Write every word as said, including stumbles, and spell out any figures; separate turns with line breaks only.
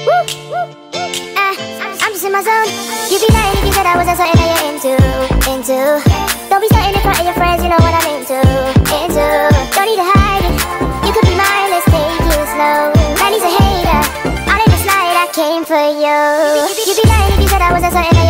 Uh, I'm just in my zone. You'd be lying if you said I wasn't something that you're into, into. Don't be starting to front of your friends, you know what I'm into, into. Don't need to hide it, you could be mine, let's take it slow. Man, he's a hater, all in the slide, I came for you. You'd be lying if you said I wasn't something that